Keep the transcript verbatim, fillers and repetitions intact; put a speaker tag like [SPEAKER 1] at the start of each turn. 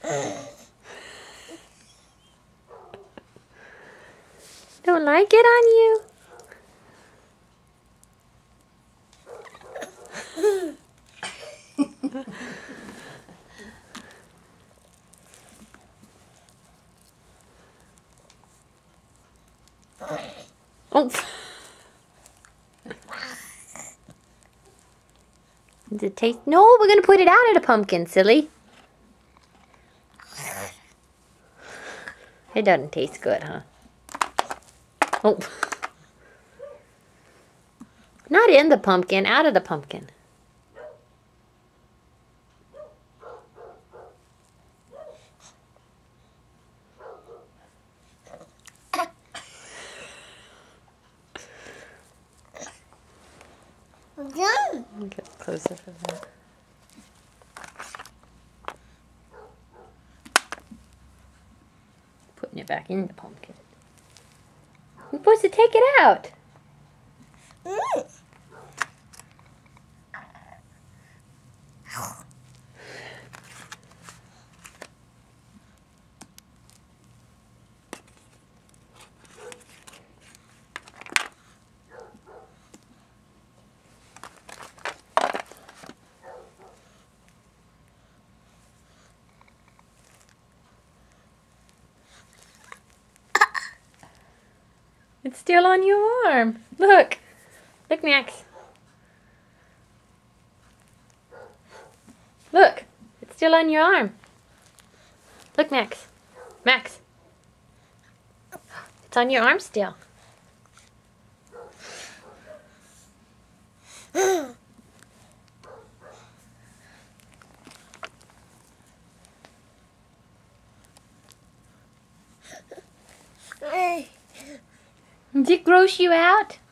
[SPEAKER 1] Don't like it on you? Oh. Does it taste? No, we're going to put it out of the pumpkin, silly. It doesn't taste good, huh? Oh. Not in the pumpkin, out of the pumpkin. Get closer for that. Putting it back in the pumpkin. We're supposed to take it out. Mm. It's still on your arm. Look. Look, Max. Look. It's still on your arm. Look, Max. Max. It's on your arm still. Did it gross you out?